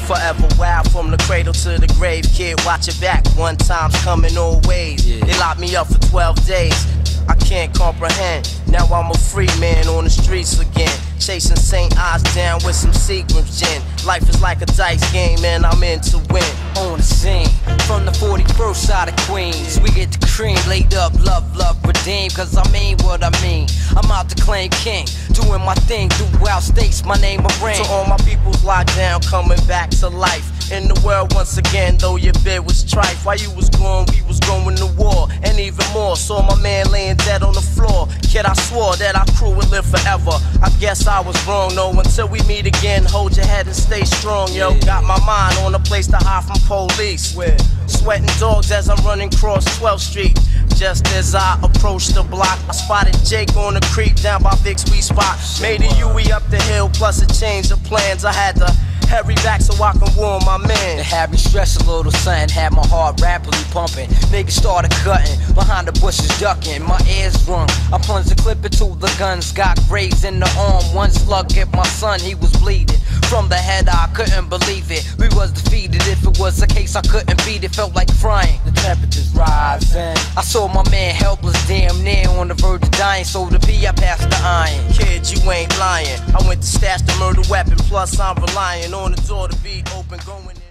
Forever wild from the cradle to the grave. Kid, watch your back, one time's coming always. They locked me up for 12 days. I can't comprehend. Now I'm a free man on the streets again, chasing St. Ives down with some Seagram's gin. Life is like a dice game and I'm in to win. On the scene, from the 41st side of Queens, we get the cream, laid up, love, redeem. Cause I mean what I mean. I'm out to claim king, doing my thing throughout states, my name a ring. To all my people's locked down, coming back to life in the world once again, though your bid was trife. While you was gone, we was going to war, and even more. Saw my man laying dead on the floor. Kid, I swore that our crew would live forever. I guess I was wrong, no, until we meet again. Hold your head and stay strong, yo. Got my mind on a place to hide from police. Sweating dogs as I'm running across 12th Street. Just as I approached the block, I spotted Jake on the creep down by Vic's Sweet Spot. Made a Huey up the hill, plus a change of plans. I had to hurry back so I can warn my man. It had me stress a little, son, had my heart rapidly pumping. Niggas started cutting, behind the bushes ducking. My ears rung, I plunged the clip into the guns. Got grazed in the arm, one slug hit my son, he was bleeding. From the head, I couldn't believe it. We was defeated, if it was a case I couldn't beat it. Felt like crying, the temperature's rising. I saw my man helpless, damn near on the verge of dying. So to be, I passed the iron. Kid, you ain't lying. I went to stash the murder weapon, plus I'm relying on the door to be open, going in.